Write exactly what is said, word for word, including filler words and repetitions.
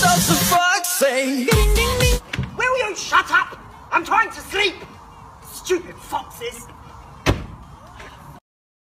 does the foxy? Will you shut up? I'm trying to sleep. Stupid foxes.